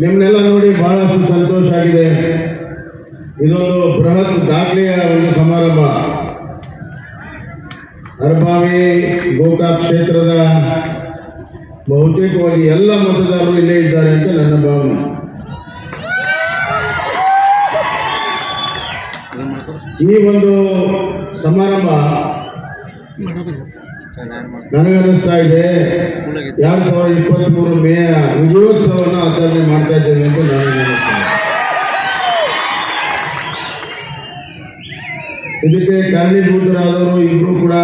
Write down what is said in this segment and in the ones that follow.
ನಿಮ್ಮನ್ನೆಲ್ಲ ನೋಡಿ ಬಹಳಷ್ಟು ಸಂತೋಷ ಆಗಿದೆ. ಇದೊಂದು ಬೃಹತ್ ದಾಖಲೆಯ ಒಂದು ಸಮಾರಂಭ. ಅರಬಾವಿ ಗೋಕಾಕ್ ಕ್ಷೇತ್ರದ ಬಹುತೇಕವಾಗಿ ಎಲ್ಲ ಮತದಾರರು ಇಲ್ಲೇ ಇದ್ದಾರೆ ಅಂತ ನನ್ನ ಭಾವನೆ. ಈ ಒಂದು ಸಮಾರಂಭ ನನಗನ್ನಿಸ್ತಾ ಇದೆ 2023 ಮೇ ವಿಜಯೋತ್ಸವವನ್ನು ಆಚರಣೆ ಮಾಡ್ತಾ ಇದ್ದೇವೆ ಅಂತ ನಾನು ನೆನೆಸ್ತೇನೆ. ಇದಕ್ಕೆ ಕಾರಣೀಭೂತರಾದವರು ಇಬ್ಬರು ಕೂಡ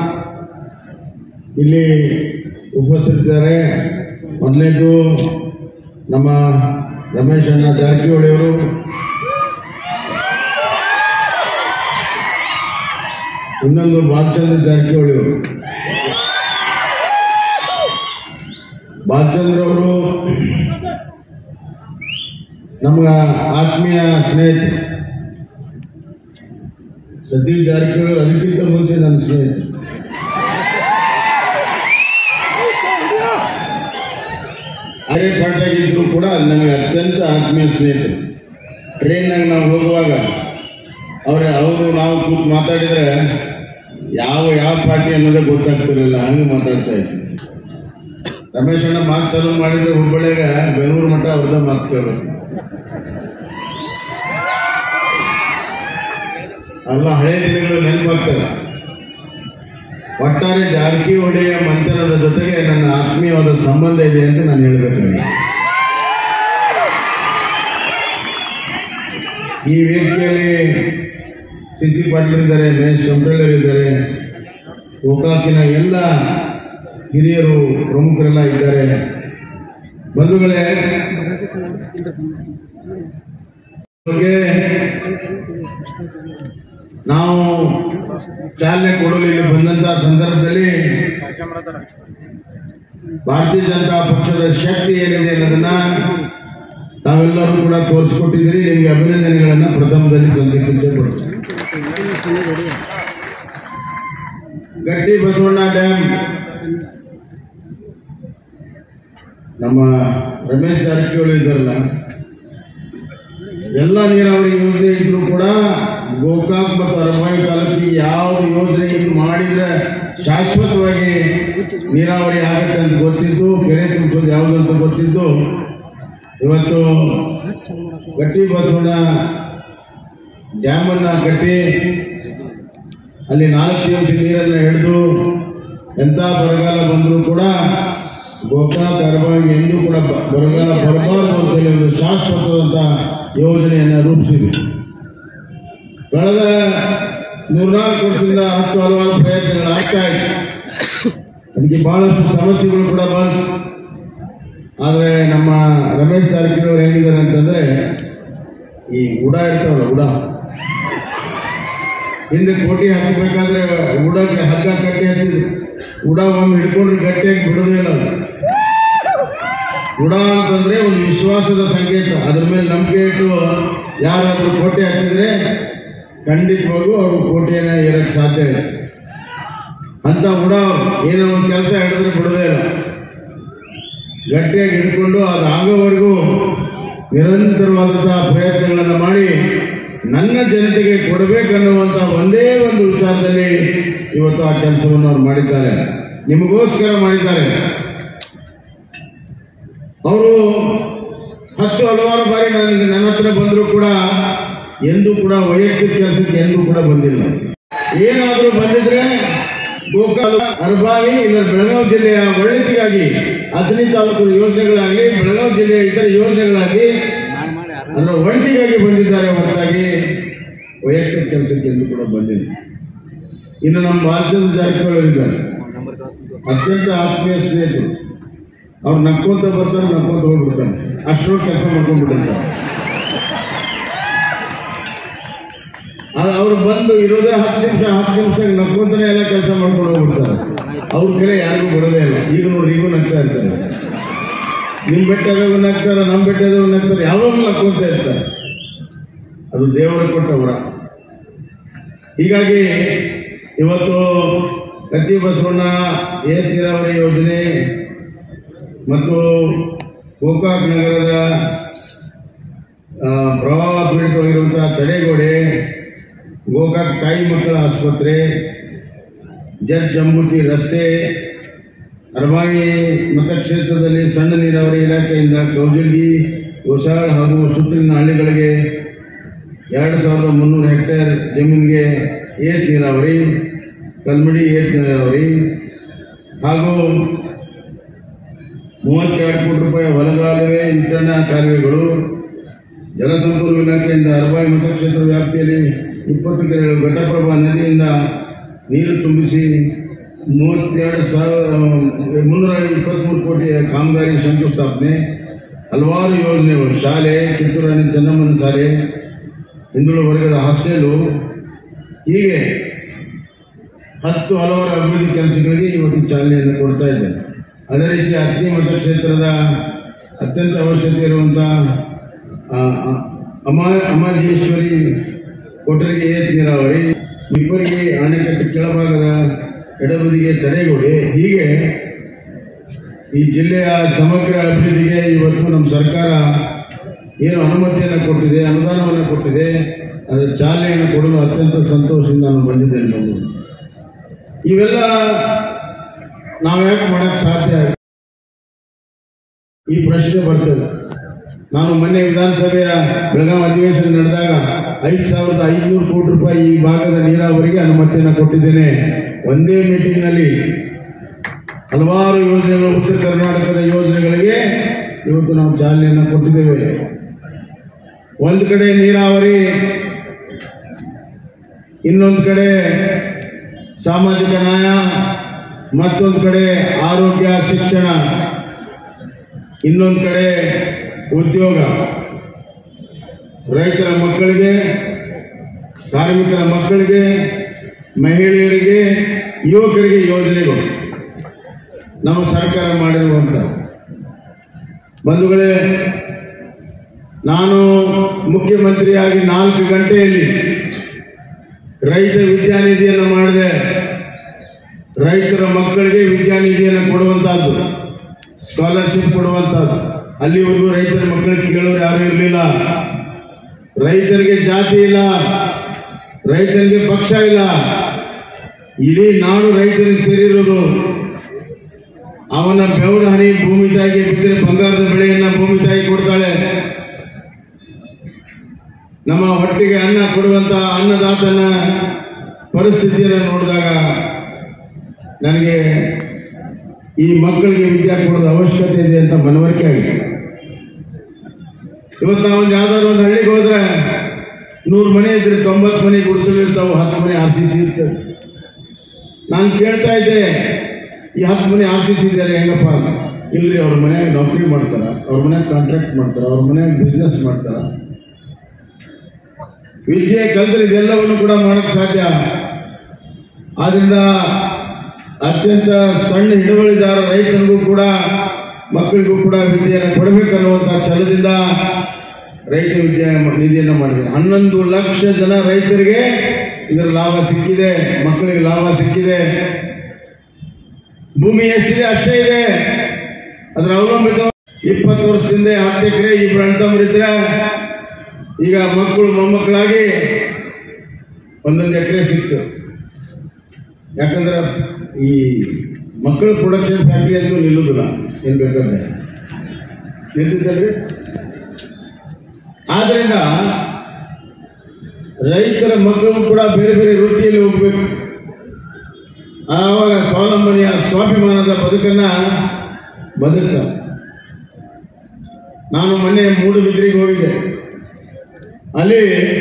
ಇಲ್ಲಿ ಉಪಸ್ಥಿತರಿದ್ದಾರೆ. ಮೊದಲನೇದು ನಮ್ಮ ರಮೇಶ್ ಅಣ್ಣ ಜಾರಕಿಹೊಳಿ ಅವರು, ಇನ್ನೊಂದು ಬಾಲಚಂದ್ರ ಜಾರಕಿಹೊಳಿ ಅವರು. ಬಾಲಚಂದ್ರ ಅವರು ನಮ್ಗ ಆತ್ಮೀಯ ಸ್ನೇಹಿತರು. ಸತೀಶ್ ಜಾರಕಿಹೊಳಿ ಅದಕ್ಕಿಂತ ಮುಂಚೆ ನನ್ನ ಸ್ನೇಹಿತರು. ಅರೆ ಪಾಠಾಗಿದ್ರು ಕೂಡ ನನಗೆ ಅತ್ಯಂತ ಆತ್ಮೀಯ ಸ್ನೇಹಿತರು. ಟ್ರೈನ್ನಾಗ ನಾವು ಹೋಗುವಾಗ ಅವರು ನಾವು ಕೂತು ಮಾತಾಡಿದರೆ ಯಾವ ಪಾರ್ಟಿ ಅನ್ನೋದೇ ಗೊತ್ತಾಗ್ತಿರಲಿಲ್ಲ, ಹಂಗೆ ಮಾತಾಡ್ತಾ ಇದ್ವಿ. ರಮೇಶ್ ಅಣ್ಣ ಮಾತು ಚಾಲೂ ಮಾಡಿದ್ರೆ ಹುಬ್ಬಳ್ಳಿಯಾಗ ಬೆಂಗಳೂರು ಮಠ ಅವ್ರದ ಮಾತು ಕೇಳಬೇಕು. ಅಲ್ಲ, ಹಳೆಯ ದಿನಗಳು ನೆನಪಾಗ್ತದೆ. ಒಟ್ಟಾರೆ ಜಾರಕಿಹೊಳಿಯ ಮಂಥನದ ಜೊತೆಗೆ ನನ್ನ ಆತ್ಮೀಯವಾದ ಸಂಬಂಧ ಇದೆ ಅಂತ ನಾನು ಹೇಳಬೇಕಾಗಿದೆ. ಈ ವೇದಿಕೆಯಲ್ಲಿ ಸಿ ಪಾಟೀಲ್ ಇದ್ದಾರೆ, ಮಹೇಶ್ ಕಂಪ್ರೇಳರ್ ಇದ್ದಾರೆ, ಗೋಕಾಕಿನ ಎಲ್ಲ ಹಿರಿಯರು ಪ್ರಮುಖರೆಲ್ಲ ಇದ್ದಾರೆ. ಬಂಧುಗಳೇ, ನಾವು ಚಾಲನೆ ಕೊಡಲು ಇಲ್ಲಿ ಬಂದಂತಹ ಸಂದರ್ಭದಲ್ಲಿ ಭಾರತೀಯ ಜನತಾ ಪಕ್ಷದ ಶಕ್ತಿ ಏನಿದೆ ಅನ್ನೋದನ್ನ ತಾವೆಲ್ಲರೂ ಕೂಡ ತೋರಿಸ್ಕೊಟ್ಟಿದ್ದೀರಿ. ನಿಮಗೆ ಅಭಿನಂದನೆಗಳನ್ನ ಪ್ರಥಮದಲ್ಲಿ ಸಲ್ಲಿಸಲಿಕ್ಕೆ ಕೊಡ್ತೀನಿ. ಗಟ್ಟಿ ಬಸವಣ್ಣ ಡ್ಯಾಮ್ ನಮ್ಮ ರಮೇಶ್ ಜಾರಕಿಹೊಳಿ ಇದ್ದಾರಲ್ಲ, ಎಲ್ಲ ನೀರಾವರಿ ಯೋಜನೆ ಇದ್ರೂ ಕೂಡ ಗೋಕಾಕ್ ಮತ್ತು ಅರಬಾವಿ ತಾಲೂಕಿಗೆ ಯಾವ ಯೋಜನೆ ಮಾಡಿದ್ರೆ ಶಾಶ್ವತವಾಗಿ ನೀರಾವರಿ ಆಗುತ್ತೆ ಅಂತ ಗೊತ್ತಿದ್ದು, ಕೆರೆ ತುಂಬಿಸೋದು ಯಾವುದಂತ ಗೊತ್ತಿದ್ದು, ಇವತ್ತು ಗಟ್ಟಿ ಬಸವಣ್ಣ ಡ್ಯಾಮನ್ನು ಕಟ್ಟಿ ಅಲ್ಲಿ 4 ದಿವಸ ನೀರನ್ನು ಹಿಡಿದು ಎಂಥ ಬರಗಾಲ ಬಂದರೂ ಕೂಡ ಗೋಕಾಕ್ ಅರಬಾವಿ ಎಂದೂ ಕೂಡ ಬರಗಾಲ ಬರಬಾರದು ಅಂತೇಳಿ ಒಂದು ಶಾಶ್ವತವಾದಂಥ ಯೋಜನೆಯನ್ನು ರೂಪಿಸಿದೆ. ಕಳೆದ 4 ವರ್ಷದಿಂದ ಹಲವಾರು ಪ್ರಯತ್ನಗಳಾಗ್ತಾ ಇತ್ತು. ಅದಕ್ಕೆ ಬಹಳಷ್ಟು ಸಮಸ್ಯೆಗಳು ಕೂಡ ಬಂತು. ಆದರೆ ನಮ್ಮ ರಮೇಶ್ ಜಾರಕಿಹೊಳಿ ಹೇಗಿದ್ದಾರೆ ಅಂತಂದರೆ, ಈ ಉಡ ಇರ್ತಾವಲ್ಲ, ಹಿಂದೆ ಕೋಟಿ ಹಾಕಬೇಕಾದ್ರೆ ಉಡಕ್ಕೆ ಹಗ್ಗ ಕಟ್ಟಿ ಹಾಕಿದ್ರು. ಉಡ ಒಮ್ಮೆ ಹಿಡ್ಕೊಂಡ್ರೆ ಗಟ್ಟಿಯಾಗಿ ಬಿಡೋದೇ ಇಲ್ಲ. ಉಡ ಅಂತಂದ್ರೆ ಒಂದು ವಿಶ್ವಾಸದ ಸಂಕೇತ. ಅದ್ರ ಮೇಲೆ ನಂಬಿಕೆ ಇಟ್ಟು ಯಾರಾದರೂ ಕೋಟೆ ಹಾಕಿದ್ರೆ ಖಂಡಿತವಾಗೂ ಅವರು ಕೋಟೆಯನ್ನ ಏರಕ್ಕೆ ಸಾಧ್ಯ ಇಲ್ಲ. ಅಂತ ಉಡ ಏನೋ ಒಂದು ಕೆಲಸ ಹಿಡಿದ್ರೆ ಬಿಡೋದೇ ಇಲ್ಲ. ಗಟ್ಟಿಯಾಗಿ ಹಿಡ್ಕೊಂಡು ಅದಾಗೋವರೆಗೂ ನಿರಂತರವಾದಂತಹ ಪ್ರಯತ್ನಗಳನ್ನು ಮಾಡಿ ನನ್ನ ಜನತೆಗೆ ಕೊಡಬೇಕನ್ನುವಂಥ ಒಂದೇ ಒಂದು ವಿಚಾರದಲ್ಲಿ ಇವತ್ತು ಆ ಕೆಲಸವನ್ನು ಅವ್ರು ಮಾಡಿದ್ದಾರೆ. ನಿಮಗೋಸ್ಕರ ಮಾಡಿದ್ದಾರೆ. ಅವರು ಹಲವಾರು ಬಾರಿ ನನ್ನ ಹತ್ರ ಬಂದರೂ ಕೂಡ ಎಂದೂ ಕೂಡ ವೈಯಕ್ತಿಕ ಕೆಲಸಕ್ಕೆ ಎಂದೂ ಕೂಡ ಬಂದಿಲ್ಲ. ಏನಾದರೂ ಬಂದಿದ್ರೆ ಗೋಕಾಕ್ ಅರಬಾವಿ ಇಲ್ಲ ಬೆಳಗಾವಿ ಜಿಲ್ಲೆಯ ಒಳ್ಳೆತಿಗಾಗಿ 15 ತಾಲೂಕು ಯೋಜನೆಗಳಾಗಲಿ, ಬೆಳಗಾವಿ ಜಿಲ್ಲೆಯ ಇತರ ಯೋಜನೆಗಳಾಗಲಿ ಅದರ ಒಳ್ಳೆತಿಗಾಗಿ ಬಂದಿದ್ದಾರೆ ಹೊರತಾಗಿ ವೈಯಕ್ತಿಕ ಕೆಲಸಕ್ಕೆ ಎಂದೂ ಕೂಡ ಬಂದಿಲ್ಲ. ಇನ್ನು ನಮ್ಮ ಬಾಲಚಂದ್ರ ಜಾರಕಿಹೊಳಿ ಇದ್ದಾರೆ, ಅತ್ಯಂತ ಆತ್ಮೀಯ ಸ್ನೇಹಿತರು. ಅವ್ರು ನಕ್ಕೊಂತ ಬರ್ತಾರೆ, ನಕ್ಕೊಂತ ಹೋಗ್ಬಿಡ್ತಾರೆ. ಅಷ್ಟರೊಳಗೆ ಕೆಲಸ ಮಾಡ್ಕೊಂಡ್ಬಿಟ್ಟಿರ್ತಾರೆ. ಅವ್ರು ಬಂದು ಇರೋದೇ 10 ನಿಮಿಷ ನಕ್ಕೊಂತಾನೆ ಎಲ್ಲ ಕೆಲಸ ಮಾಡ್ಕೊಂಡು ಹೋಗ್ಬಿಡ್ತಾರೆ. ಅವ್ರ ಕಡೆ ಯಾರಿಗೂ ಬರೋದೇ ಇಲ್ಲ. ಈಗ ನೋಡ್ರಿ, ಈಗೂ ನಗ್ತಾ ಇರ್ತಾರೆ. ನಿಮ್ಮ ಬೆಟ್ಟದವೂ ನಗ್ತಾರೆ, ನಮ್ಮ ಬೆಟ್ಟದವೂ ನಗ್ತಾರೆ, ಯಾವಾಗಲೂ ನಕ್ಕೊಂತ ಇರ್ತಾರೆ. ಅದು ದೇವರು ಕೊಟ್ಟ ವರ. ಹೀಗಾಗಿ ಇವತ್ತು ಗಟ್ಟಿ ಬಸವಣ್ಣ ಏತ ನೀರಾವರಿ ಯೋಜನೆ ಮತ್ತು ಗೋಕಾಕ್ ನಗರದ ಪ್ರವಾಹ ಪೀಡಿತವಾಗಿರುವಂತಹ ತಡೆಗೋಡೆ, ಗೋಕಾಕ್ ತಾಯಿ ಮಕ್ಕಳ ಆಸ್ಪತ್ರೆ, ಜಡ್ ಜಂಬೂತಿ ರಸ್ತೆ, ಅರಬಾವಿ ಮತಕ್ಷೇತ್ರದಲ್ಲಿ ಸಣ್ಣ ನೀರಾವರಿ ಇಲಾಖೆಯಿಂದ ಕೌಜಲ್ಗಿ, ಹೊಸಾಳ್ ಹಾಗೂ ಸುತ್ತಲಿನ ಹಳ್ಳಿಗಳಿಗೆ 2300 ಹೆಕ್ಟೇರ್ ಜಮೀನಿಗೆ ಏತ್ ನೀರಾವರಿ, ಕಲ್ಮಡಿ ಏತ್ ನೀರಾವರಿ ಹಾಗೂ 32 ಕೋಟಿ ರೂಪಾಯಿ ಹೊಲಗಾಲುವೆ ವಿತರಣಾ ಕಾಲುವೆಗಳು, ಜಲಸಂಪನ್ಮೂಲ ಇಲಾಖೆಯಿಂದ ಅರಬಾವಿ ಮತಕ್ಷೇತ್ರ ವ್ಯಾಪ್ತಿಯಲ್ಲಿ 20 ಕೆರೆಗಳು ಘಟಪ್ರಭಾ ನದಿಯಿಂದ ನೀರು ತುಂಬಿಸಿ 32,323 ಕೋಟಿ ಕಾಮಗಾರಿ ಶಂಕುಸ್ಥಾಪನೆ, ಹಲವಾರು ಯೋಜನೆಗಳು, ಶಾಲೆ, ಕಿತ್ತೂರು ರಾಣಿ ಚೆನ್ನಮ್ಮನ ಶಾಲೆ, ಹಿಂದುಳಿದ ವರ್ಗದ ಹಾಸ್ಟೆಲು, ಹೀಗೆ ಹಲವಾರು ಅಭಿವೃದ್ಧಿ ಕೆಲಸಗಳಿಗೆ ಇವತ್ತು ಚಾಲನೆಯನ್ನು ಕೊಡ್ತಾ ಇದ್ದೇನೆ. ಅದೇ ರೀತಿ ಅಗ್ನಿ ಮತಕ್ಷೇತ್ರದ ಅತ್ಯಂತ ಅವಶ್ಯಕತೆ ಇರುವಂಥ ಅಮಾಜೇಶ್ವರಿ ಕೊಟರಿಗೆ ಏತ್ ನೀರಾವರಿ, ಇಬ್ಬರಿಗೆ ಅಣೆಕಟ್ಟು ಕೆಳಭಾಗದ ಎಡಬದಿಗೆ ತಡೆಗೋಡೆ, ಹೀಗೆ ಈ ಜಿಲ್ಲೆಯ ಸಮಗ್ರ ಅಭಿವೃದ್ಧಿಗೆ ಇವತ್ತು ನಮ್ಮ ಸರ್ಕಾರ ಏನು ಅನುಮತಿಯನ್ನು ಕೊಟ್ಟಿದೆ, ಅನುದಾನವನ್ನು ಕೊಟ್ಟಿದೆ, ಅದರ ಚಾಲನೆಯನ್ನು ಕೊಡಲು ಅತ್ಯಂತ ಸಂತೋಷದಿಂದ ನಾನು ಬಂದಿದ್ದೇನೆ. ಇವೆಲ್ಲ ನಾವು ಯಾಕೆ ಮಾಡೋಕ್ಕೆ ಸಾಧ್ಯ? ಈ ಪ್ರಶ್ನೆ ಬರ್ತದೆ. ನಾನು ಮೊನ್ನೆ ವಿಧಾನಸಭೆಯ ಬೆಳಗಾವಿ ಅಧಿವೇಶನ ನಡೆದಾಗ 5,500 ಕೋಟಿ ರೂಪಾಯಿ ಈ ಭಾಗದ ನೀರಾವರಿಗೆ ಅನುಮತಿಯನ್ನು ಕೊಟ್ಟಿದ್ದೇನೆ. ಒಂದೇ ಮೀಟಿಂಗ್ನಲ್ಲಿ ಹಲವಾರು ಯೋಜನೆಗಳು, ಉತ್ತರ ಕರ್ನಾಟಕದ ಯೋಜನೆಗಳಿಗೆ ಇವತ್ತು ನಾವು ಚಾಲನೆಯನ್ನು ಕೊಟ್ಟಿದ್ದೇವೆ. ಒಂದು ಕಡೆ ನೀರಾವರಿ, ಇನ್ನೊಂದು ಕಡೆ ಸಾಮಾಜಿಕ ನ್ಯಾಯ, ಮತ್ತೊಂದು ಕಡೆ ಆರೋಗ್ಯ, ಶಿಕ್ಷಣ, ಇನ್ನೊಂದು ಕಡೆ ಉದ್ಯೋಗ, ರೈತರ ಮಕ್ಕಳಿಗೆ, ಕಾರ್ಮಿಕರ ಮಕ್ಕಳಿಗೆ, ಮಹಿಳೆಯರಿಗೆ, ಯುವಕರಿಗೆ ಯೋಜನೆಗಳು ನಮ್ಮ ಸರ್ಕಾರ ಮಾಡಿರುವಂಥ. ಬಂಧುಗಳೇ, ನಾನು ಮುಖ್ಯಮಂತ್ರಿಯಾಗಿ 4 ಗಂಟೆಯಲ್ಲಿ ರೈತ ವಿದ್ಯಾನಿಧಿಯನ್ನು ಮಾಡಿದೆ. ರೈತರ ಮಕ್ಕಳಿಗೆ ವಿದ್ಯಾನಿಧಿಯನ್ನು ಕೊಡುವಂಥದ್ದು, ಸ್ಕಾಲರ್ಶಿಪ್ ಕೊಡುವಂಥದ್ದು. ಅಲ್ಲಿವರೆಗೂ ರೈತರ ಮಕ್ಕಳಿಗೆ ಕೇಳೋರು ಯಾರೂ ಇರಲಿಲ್ಲ. ರೈತರಿಗೆ ಜಾತಿ ಇಲ್ಲ, ರೈತರಿಗೆ ಪಕ್ಷ ಇಲ್ಲ, ಇಡೀ ನಾಡು ರೈತರಿಗೆ ಸೇರಿರೋದು. ಅವನ ಬೆವರ ಹನಿ ಭೂಮಿ ತಾಯಿಗೆ ಬಿದ್ದರೆ ಬಂಗಾರದ ಬೆಳೆಯನ್ನು ಭೂಮಿ ತಾಯಿ ಕೊಡ್ತಾಳೆ. ನಮ್ಮ ಹೊಟ್ಟೆಗೆ ಅನ್ನ ಕೊಡುವಂತ ಅನ್ನದಾತನ ಪರಿಸ್ಥಿತಿಯನ್ನು ನೋಡಿದಾಗ ನನಗೆ ಈ ಮಕ್ಕಳಿಗೆ ವಿದ್ಯೆ ಕೊಡೋದು ಅವಶ್ಯಕತೆ ಇದೆ ಅಂತ ಮನವರಿಕೆ ಆಗಿದೆ. ಇವತ್ತು ನಾವು ಯಾವ್ದಾದ್ರು ಒಂದು ಹಳ್ಳಿಗೆ ಹೋದ್ರೆ 100 ಮನೆ ಇದ್ರೆ 90 ಮನೆ ಗುಡಿಸಲಿರ್ತಾವೆ, 10 ಮನೆ RCC ಇರ್ತವೆ. ನಾನು ಕೇಳ್ತಾ ಇದ್ದೆ, ಈ 10 ಮನೆ RCC ಇದ್ದಾರೆ ಹೆಂಗಪ್ಪ? ಇಲ್ರಿ, ಅವ್ರ ಮನೆಯಾಗ ನೌಕರಿ ಮಾಡ್ತಾರ, ಅವ್ರ ಮನೆಯಾಗ ಕಾಂಟ್ರಾಕ್ಟ್ ಮಾಡ್ತಾರ, ಅವ್ರ ಮನೆಯಾಗ ಬಿಸ್ನೆಸ್ ಮಾಡ್ತಾರ. ವಿದ್ಯೆ ಕಲ್ತ್ರೆ ಇದೆಲ್ಲವನ್ನು ಕೂಡ ಮಾಡಕ್ ಸಾಧ್ಯ. ಆದ್ರಿಂದ ಅತ್ಯಂತ ಸಣ್ಣ ಹಿಡುವಳಿದಾರ ರೈತರಿಗೂ ಕೂಡ, ಮಕ್ಕಳಿಗೂ ಕೂಡ ವಿದ್ಯೆಯನ್ನು ಕೊಡಬೇಕನ್ನುವಂಥ ಛಲದಿಂದ ರೈತ ವಿದ್ಯಾ ನಿಧಿಯನ್ನು ಮಾಡಿದೆ. 11 ಲಕ್ಷ ಜನ ರೈತರಿಗೆ ಇದರ ಲಾಭ ಸಿಕ್ಕಿದೆ, ಮಕ್ಕಳಿಗೆ ಲಾಭ ಸಿಕ್ಕಿದೆ. ಭೂಮಿ ಎಷ್ಟಿದೆ ಅಷ್ಟೇ ಇದೆ, ಅದರ ಅವಲಂಬಿತ. 20 ವರ್ಷದಿಂದ 10 ಎಕರೆ, 2 ಅಣ್ತಮ್ಮರಿದ್ರೆ ಈಗ ಮಕ್ಕಳು ಮೊಮ್ಮಕ್ಕಳಾಗಿ 1 ಎಕರೆ ಸಿಕ್ತು. ಯಾಕಂದ್ರೆ ಈ ಮಕ್ಕಳ ಪ್ರೊಡಕ್ಷನ್ ಫ್ಯಾಕ್ಟ್ರಿ ಅಂತೂ ನಿಲ್ಲುವುದಿಲ್ಲ, ಏನ್ ಬೇಕಾದ್ರೆ ನಿಲ್ತಿದ್ದಲ್ರಿ. ಆದ್ರಿಂದ ರೈತರ ಮಕ್ಕಳು ಕೂಡ ಬೇರೆ ಬೇರೆ ವೃತ್ತಿಯಲ್ಲಿ ಹೋಗ್ಬೇಕು. ಆವಾಗ ಸ್ವಾವಲಂಬನೆಯ ಸ್ವಾಭಿಮಾನದ ಬದುಕನ್ನ ಬದುಕ್ತಾರೆ. ನಾನು ಮೊನ್ನೆ ಮೂಡುಬಿದ್ರಿಗೆ ಹೋಗಿದ್ದೆ. ಅಲ್ಲಿ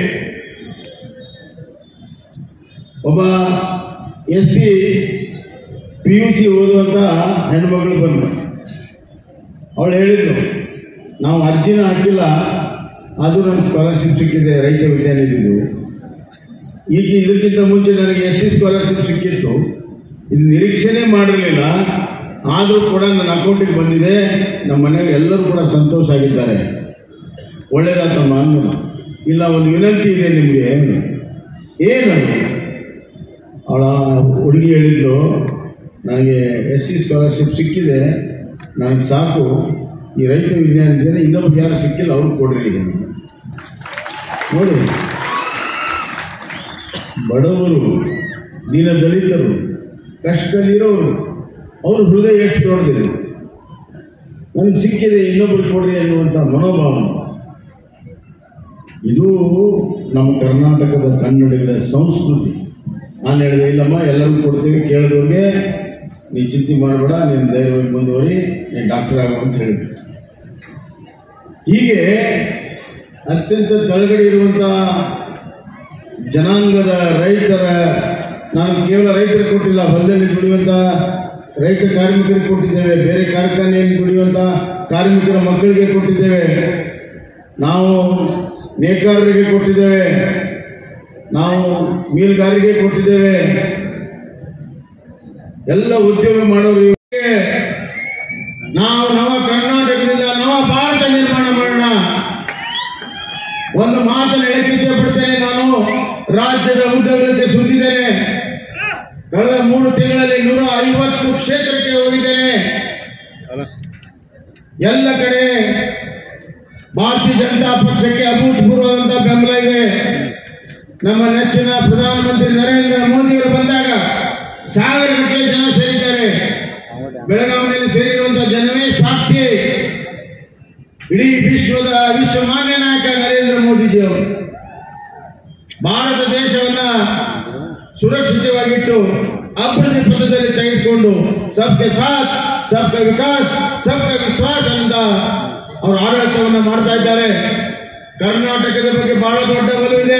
ಒಬ್ಬ SC PUC ಓದುವಂತ ಹೆಣ್ಮಗಳು ಬಂದರು. ಅವಳು ಹೇಳಿದ್ಲು, ನಾವು ಅರ್ಜಿನ ಹಾಕಿಲ್ಲ, ಅದು ನಮ್ಗೆ ಸ್ಕಾಲರ್ಶಿಪ್ ಸಿಕ್ಕಿದೆ, ರೈತ ವಿದ್ಯಾನಿಧಿದು. ಈಗ ಇದಕ್ಕಿಂತ ಮುಂಚೆ ನನಗೆ SC ಸ್ಕಾಲರ್ಶಿಪ್ ಸಿಕ್ಕಿತ್ತು, ಇದು ನಿರೀಕ್ಷೆನೇ ಮಾಡಿರಲಿಲ್ಲ. ಆದರೂ ಕೂಡ ನನ್ನ ಅಕೌಂಟಿಗೆ ಬಂದಿದೆ. ನಮ್ಮ ಮನೆಯಲ್ಲಿ ಎಲ್ಲರೂ ಕೂಡ ಸಂತೋಷ ಆಗಿದ್ದಾರೆ. ಒಳ್ಳೇದಾತಮ್ಮ ಅಂದ. ಇಲ್ಲ, ಒಂದು ವಿನಂತಿ ಇದೆ ನಿಮಗೆ. ಏನು? ಅವಳ ಹುಡುಗಿ ಹೇಳಿದ್ಲು, ನನಗೆ SC ಸ್ಕಾಲರ್ಶಿಪ್ ಸಿಕ್ಕಿದೆ, ನನಗೆ ಸಾಕು, ಈ ರೈತ ವಿಜ್ಞಾನ ಇನ್ನೊಬ್ರು ಯಾರು ಸಿಕ್ಕಿಲ್ಲ, ಅವ್ರಿಗೆ ಕೊಡ್ರಿ. ನೋಡಿ, ಬಡವರು, ದೀನ ದಲಿತರು, ಕಷ್ಟದಲ್ಲಿರೋರು, ಅವ್ರ ಹೃದಯ ಎಷ್ಟು ದೊಡ್ಡದಿದೆ. ನನಗೆ ಸಿಕ್ಕಿದೆ, ಇನ್ನೊಬ್ಬರು ಕೊಡ್ರಿ ಅನ್ನುವಂಥ ಮನೋಭಾವ. ಇದು ನಮ್ಮ ಕರ್ನಾಟಕದ ಕನ್ನಡಿಗರ ಸಂಸ್ಕೃತಿ. ನಾನು ಹೇಳಿದೆ, ಇಲ್ಲಮ್ಮ ಎಲ್ಲರೂ ಕೊಡ್ತೀವಿ, ಕೇಳಿದವ್ರಿಗೆ ನೀ ಚಿಂತೆ ಮಾಡಬೇಡ, ನೀನು ಧೈರ್ಯವಾಗಿ ಬಂದವರಿ, ನೀನು ಡಾಕ್ಟರ್ ಆಗೋ ಅಂತ ಹೇಳಿದ್ವಿ. ಹೀಗೆ ಅತ್ಯಂತ ತಳಗಡೆ ಇರುವಂಥ ಜನಾಂಗದ ರೈತರ, ನಾನು ಕೇವಲ ರೈತರಿಗೆ ಕೊಟ್ಟಿಲ್ಲ, ಹೊಲದಲ್ಲಿ ದುಡಿಯುವಂಥ ರೈತ ಕಾರ್ಮಿಕರಿಗೆ ಕೊಟ್ಟಿದ್ದೇವೆ, ಬೇರೆ ಕಾರ್ಖಾನೆಯಲ್ಲಿ ದುಡಿಯುವಂಥ ಕಾರ್ಮಿಕರ ಮಕ್ಕಳಿಗೆ ಕೊಟ್ಟಿದ್ದೇವೆ, ನಾವು ನೇಕಾರರಿಗೆ ಕೊಟ್ಟಿದ್ದೇವೆ, ನಾವು ಮೀನುಗಾರರಿಗೆ ಕೊಟ್ಟಿದ್ದೇವೆ, ಎಲ್ಲ ಉದ್ಯೋಗ ಮಾಡೋರು. ನಾವು ನವ ಕರ್ನಾಟಕದಿಂದ ನವ ಭಾರತ ನಿರ್ಮಾಣ ಮಾಡೋಣ. ಒಂದು ಮಾತನ್ನು ಹೇಳಕ್ಕೆ ಪಡ್ತೇನೆ. ನಾನು ರಾಜ್ಯದ ಉದ್ಯೋಗಕ್ಕೆ ಸುತ್ತಿದ್ದೇನೆ. ಕಳೆದ 3 ತಿಂಗಳಲ್ಲಿ 150 ಕ್ಷೇತ್ರಕ್ಕೆ ಹೋಗಿದ್ದೇನೆ. ಎಲ್ಲ ಕಡೆ ಭಾರತೀಯ ಜನತಾ ಪಕ್ಷಕ್ಕೆ ಅಭೂತಪೂರ್ವವಾದಂತಹ ಬೆಂಬಲ ಇದೆ. ನಮ್ಮ ನೆಚ್ಚಿನ ಪ್ರಧಾನಮಂತ್ರಿ ನರೇಂದ್ರ ಮೋದಿಯವರು ಬಂದಾಗ ಸಾವಿರಗಟ್ಟಲೆ ಜನ ಸೇರಿದ್ದಾರೆ. ಬೆಳಗಾವಿಯಲ್ಲಿ ಸೇರಿರುವಂತಹ ಜನವೇ ಸಾಕ್ಷಿ. ಇಡೀ ವಿಶ್ವಮಾನ್ಯ ನಾಯಕ ನರೇಂದ್ರ ಮೋದಿಜಿಯವರು ಭಾರತ ದೇಶವನ್ನ ಸುರಕ್ಷಿತವಾಗಿಟ್ಟು ಅಭಿವೃದ್ಧಿ ಪಥದಲ್ಲಿ ತೆಗೆದುಕೊಂಡು ಸಬ್ಕೆ ಸಾಥ್ ಸಬ್ಕಾ ವಿಕಾಸ್ ಸಬ್ಕಾ ವಿಶ್ವಾಸ ಅಂತ ಅವರು ಆಡಳಿತವನ್ನು ಮಾಡ್ತಾ ಇದ್ದಾರೆ. ಕರ್ನಾಟಕದ ಬಗ್ಗೆ ಬಹಳ ದೊಡ್ಡ ಒಲವಿದೆ.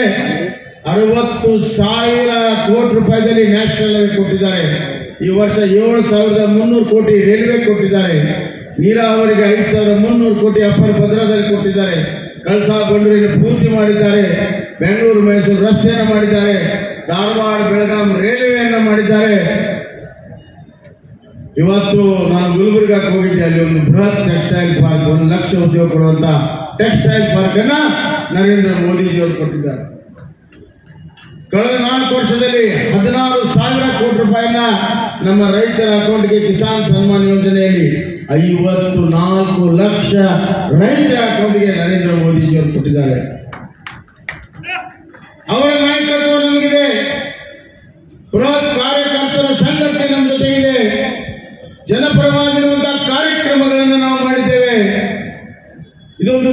60,000 ಕೋಟಿ ರೂಪಾಯಿದಲ್ಲಿ ನ್ಯಾಷನಲ್ ಹೈವೇ ಕೊಟ್ಟಿದ್ದಾರೆ. ಈ ವರ್ಷ 7,300 ಕೋಟಿ ರೈಲ್ವೆ ಕೊಟ್ಟಿದ್ದಾರೆ. ನೀರಾವರಿಗೆ 5,300 ಕೋಟಿ ಅಪ್ಪರ್ ಭದ್ರಾದಲ್ಲಿ ಕೊಟ್ಟಿದ್ದಾರೆ. ಕಳಸಾ ಬಂಡೂರಿನ ಪೂರ್ತಿ ಮಾಡಿದ್ದಾರೆ. ಬೆಂಗಳೂರು ಮೈಸೂರು ರಸ್ತೆಯನ್ನು ಮಾಡಿದ್ದಾರೆ. ಧಾರವಾಡ ಬೆಳಗಾಂ ರೈಲ್ವೆಯನ್ನು ಮಾಡಿದ್ದಾರೆ. ಇವತ್ತು ನಾನು ಗುಲ್ಬರ್ಗಾಕ್ಕೆ ಹೋಗಿದ್ದೆ. ಅಲ್ಲಿ ಒಂದು ಬೃಹತ್ ಟೆಕ್ಸ್ಟೈಲ್ ಪಾರ್ಕ್, 1 ಲಕ್ಷ ಉದ್ಯೋಗ ಕೊಡುವಂತ ಟೆಕ್ಸ್ಟೈಲ್ ಪಾರ್ಕ್ ಅನ್ನ ನರೇಂದ್ರ ಮೋದಿಜಿಯವರು ಕೊಟ್ಟಿದ್ದಾರೆ. ಕಳೆದ 4 ವರ್ಷದಲ್ಲಿ 16,000 ಕೋಟಿ ರೂಪಾಯಿನ ನಮ್ಮ ರೈತರ ಅಕೌಂಟ್ಗೆ ಕಿಸಾನ್ ಸನ್ಮಾನ್ ಯೋಜನೆಯಲ್ಲಿ 54 ಲಕ್ಷ ರೈತರ ಅಕೌಂಟ್ಗೆ ನರೇಂದ್ರ ಮೋದಿಜಿಯವರು ಕೊಟ್ಟಿದ್ದಾರೆ. ಅವರ ನಾಯಕತ್ವ ನಮಗಿದೆ. ಬೃಹತ್ ಕಾರ್ಯಕರ್ತರ ಸಂಘಟನೆ ನಮ್ಮ ಜೊತೆಗಿದೆ. ಜನಪರವಾಗಿರುವಂತಹ ಕಾರ್ಯಕ್ರಮಗಳನ್ನು ನಾವು ಮಾಡಿದ್ದೇವೆ. ಇದೊಂದು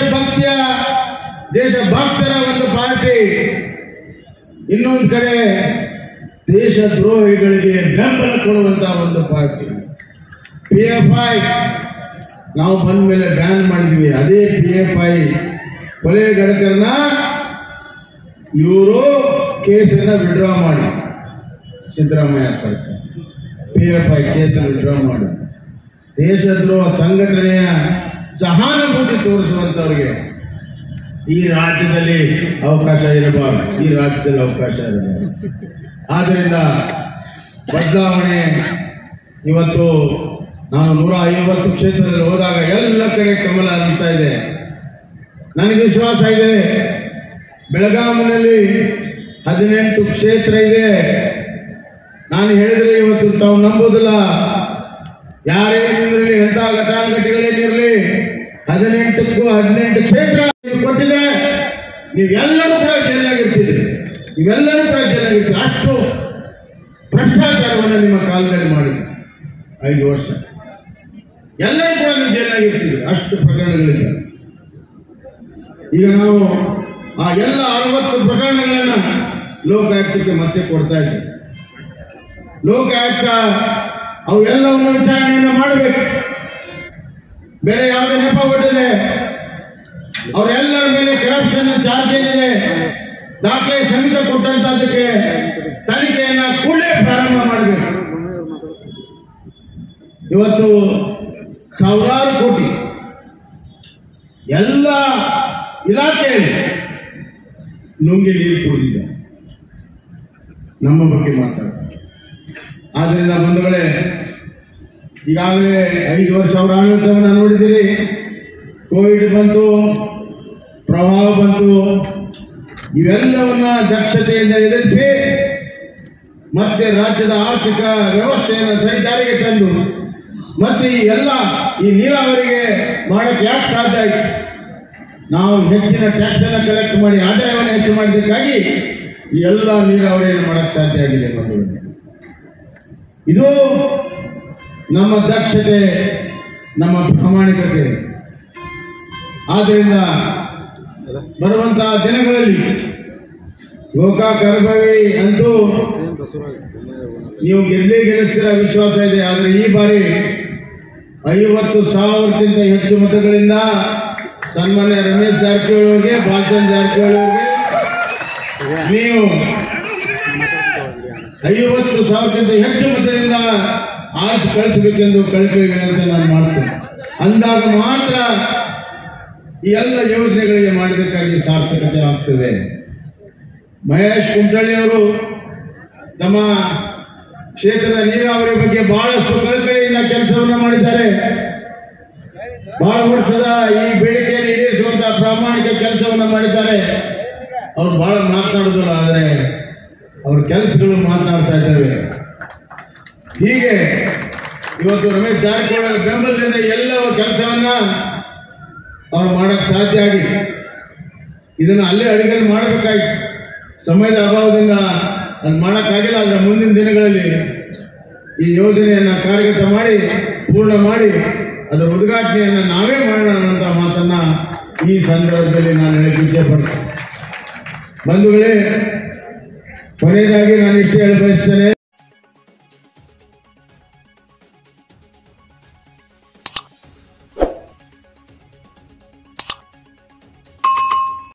ದೇಶಭಕ್ತರ ಒಂದು ಪಾರ್ಟಿ. ಇನ್ನೊಂದು ಕಡೆ ದೇಶದ್ರೋಹಿಗಳಿಗೆ ಬೆಂಬಲ ಕೊಡುವಂತಹ ಒಂದು ಪಾರ್ಟಿ. PFI ನಾವು ಬಂದ ಮೇಲೆ ಬ್ಯಾನ್ ಮಾಡಿದ್ವಿ. ಅದೇ PFI ಕೊಲೆ ಗಡಕರನ್ನ ಇವರು ಕೇಸನ್ನ ವಿಡ್ರಾ ಮಾಡಿ, ಸಿದ್ದರಾಮಯ್ಯ ಸರ್ಕಾರ PFI ಕೇಸನ್ನು ವಿಡ್ರಾ ಮಾಡಿ ದೇಶದ್ರೋಹ ಸಂಘಟನೆಯ ಸಹಾನುಭೂತಿ ತೋರಿಸುವಂತವರಿಗೆ ಈ ರಾಜ್ಯದಲ್ಲಿ ಅವಕಾಶ ಇರಬಾರದು. ಈ ರಾಜ್ಯದಲ್ಲಿ ಅವಕಾಶ ಇರಬಾರದು. ಆದ್ದರಿಂದ ಬದಲಾವಣೆ ಇವತ್ತು ನಾನು 150 ಕ್ಷೇತ್ರದಲ್ಲಿ ಹೋದಾಗ ಎಲ್ಲ ಕಡೆ ಕಮಲ ಅಂತ ಇದೆ. ನನಗೆ ವಿಶ್ವಾಸ ಇದೆ. ಬೆಳಗಾವಿನಲ್ಲಿ 18 ಕ್ಷೇತ್ರ ಇದೆ. ನಾನು ಹೇಳಿದ್ರೆ ಇವತ್ತು ತಾವು ನಂಬೋದಿಲ್ಲ. ಯಾರೇನಿರಲಿ, ಎಂಥ ಘಟಾನುಘಟಿಗಳೇನಿರಲಿ, 18ಕ್ಕೂ 18 ಕ್ಷೇತ್ರ ಕೊಟ್ಟಿದೆ. ನೀವೆಲ್ಲರೂ ಕೂಡ ಜೈಲಾಗಿರ್ತಿದ್ರಿ. ಅಷ್ಟು ಭ್ರಷ್ಟಾಚಾರವನ್ನು ನಿಮ್ಮ ಕಾಲದಲ್ಲಿ ಮಾಡಿದ್ರಿ. 5 ವರ್ಷ ಎಲ್ಲರೂ ಕೂಡ ನೀವು ಜೈಲಾಗಿರ್ತಿದ್ರಿ. ಅಷ್ಟು ಪ್ರಕರಣಗಳಿದೆ. ಈಗ ನಾವು ಆ ಎಲ್ಲ 60 ಪ್ರಕರಣಗಳನ್ನ ಲೋಕಾಯುಕ್ತಕ್ಕೆ ಮತ್ತೆ ಕೊಡ್ತಾ ಇದ್ದೀವಿ. ಲೋಕಾಯುಕ್ತ ಅವೆಲ್ಲವನ್ನು ವಿಚಾರಣೆಯನ್ನು ಮಾಡಬೇಕು. ಬೇರೆ ಯಾವುದೇ ನೆಪ ಹೊಟ್ಟಿದೆ, ಅವರೆಲ್ಲರ ಮೇಲೆ ಕರಪ್ಷನ್ ಚಾರ್ಜ್ ಏನಿದೆ, ದಾಖಲೆ ಸಹಿತ ಕೊಟ್ಟಂತದಕ್ಕೆ ತನಿಖೆಯನ್ನ ಕೂಡಲೇ ಪ್ರಾರಂಭ ಮಾಡಬೇಕು. ಇವತ್ತು ಸಾವಿರಾರು ಕೋಟಿ ಎಲ್ಲ ಇಲಾಖೆಯಲ್ಲಿ ನುಂಗಿ ನೀರು ಕುಡಿದಿದೆ. ನಮ್ಮ ಬಗ್ಗೆ ಮಾತಾಡ್ತಾರೆ. ಆದ್ರಿಂದ ಬಂಧುಗಳೇ, ಈಗಾಗಲೇ 5 ವರ್ಷ ಅವರ ಆಡಳಿತವನ್ನು ನೋಡಿದ್ದೀರಿ. ಕೋವಿಡ್ ಬಂತು, ಪ್ರವಾಹ ಬಂತು. ಇವೆಲ್ಲವನ್ನ ದಕ್ಷತೆಯಿಂದ ಎದುರಿಸಿ ಮತ್ತೆ ರಾಜ್ಯದ ಆರ್ಥಿಕ ವ್ಯವಸ್ಥೆಯನ್ನು ಸರಿದಾರಿಗೆ ತಂದು ಮತ್ತೆ ಈ ನೀರಾವರಿಗೆ ಮಾಡಕ್ಕೆ ಯಾಕೆ ಸಾಧ್ಯ ಆಯಿತು? ನಾವು ಹೆಚ್ಚಿನ ಟ್ಯಾಕ್ಸ್ ಅನ್ನು ಕಲೆಕ್ಟ್ ಮಾಡಿ ಆದಾಯವನ್ನು ಹೆಚ್ಚು ಮಾಡಿದ್ದಕ್ಕಾಗಿ ಈ ಎಲ್ಲ ನೀರಾವರಿಯನ್ನು ಮಾಡಕ್ಕೆ ಸಾಧ್ಯ ಆಗಿದೆ ಬಂಧುಗಳೇ. ಇದು ನಮ್ಮ ದಕ್ಷತೆ, ನಮ್ಮ ಪ್ರಾಮಾಣಿಕತೆ. ಆದ್ದರಿಂದ ಬರುವಂತಹ ದಿನಗಳಲ್ಲಿ ಗೋಕಾಕ್ ಅರಬಾವಿ ಅಂತೂ ನೀವು ಗೆಲ್ಲಿಸ್ತಿರೋ ವಿಶ್ವಾಸ ಇದೆ. ಆದರೆ ಈ ಬಾರಿ 50,000ಕ್ಕಿಂತ ಹೆಚ್ಚು ಮತಗಳಿಂದ ಸನ್ಮಾನ್ಯ ರಮೇಶ್ ಜಾರಕಿಹೊಳಿ ಅವರಿಗೆ, ಭಾಷಣ್ ಜಾರಕಿಹೊಳಿ ಅವರಿಗೆ ನೀವು 50,000ಕ್ಕಿಂತ ಹೆಚ್ಚು ಮತದಿಂದ ಆರಿಸಿ ಕಳಿಸಬೇಕೆಂದು ಕಳಕಳಿ ವಿನಂತಿ ನಾನು ಮಾಡ್ತೇನೆ. ಅಂದಾಗ ಮಾತ್ರ ಈ ಎಲ್ಲ ಯೋಜನೆಗಳಿಗೆ ಮಾಡಬೇಕಾಗಿ ಸಾರ್ಥಕತೆ ಆಗ್ತದೆ. ಮಹೇಶ್ ಕುಮಟಳ್ಳಿ ಅವರು ತಮ್ಮ ಕ್ಷೇತ್ರದ ನೀರಾವರಿ ಬಗ್ಗೆ ಬಹಳಷ್ಟು ಕಳಕಳಿಯಿಂದ ಕೆಲಸವನ್ನು ಮಾಡಿದ್ದಾರೆ. ಬಹಳ ವರ್ಷದ ಈ ಬೇಡಿಕೆಯನ್ನು ಈಡೇರಿಸುವಂತಹ ಪ್ರಾಮಾಣಿಕ ಕೆಲಸವನ್ನು ಮಾಡಿದ್ದಾರೆ. ಅವ್ರು ಬಹಳ ಮಾತನಾಡುದಿಲ್ಲ, ಆದರೆ ಅವ್ರ ಕೆಲಸಗಳು ಮಾತನಾಡ್ತಾ ಇದ್ದಾವೆ. ಹೀಗೆ ಇವತ್ತು ರಮೇಶ್ ಜಾರಕಿಹೊಳಿ ಅವರ ಬೆಂಬಲದಿಂದ ಎಲ್ಲ ಕೆಲಸವನ್ನ ಅವ್ರು ಮಾಡಕ್ ಸಾಧ್ಯ ಆಗಿ ಇದನ್ನು ಅಲ್ಲೇ ಅಡಿಗೆಯಲ್ಲಿ ಮಾಡಬೇಕಾಗಿತ್ತು. ಸಮಯದ ಅಭಾವದಿಂದ ಅದು ಮಾಡೋಕ್ಕಾಗಿಲ್ಲ. ಆದರೆ ಮುಂದಿನ ದಿನಗಳಲ್ಲಿ ಈ ಯೋಜನೆಯನ್ನು ಕಾರ್ಯಗತ ಮಾಡಿ ಪೂರ್ಣ ಮಾಡಿ ಅದರ ಉದ್ಘಾಟನೆಯನ್ನು ನಾವೇ ಮಾಡೋಣ ಅನ್ನುವಂಥ ಮಾತನ್ನ ಈ ಸಂದರ್ಭದಲ್ಲಿ ನಾನು ಹೇಳಕ್ಕೆ ಇಚ್ಛೆ ಪಡ್ತೇನೆ. ಬಂಧುಗಳೇ, ಕೊನೆಯದಾಗಿ ನಾನು ಇಷ್ಟು ಹೇಳಿ ಬಯಸ್ತೇನೆ.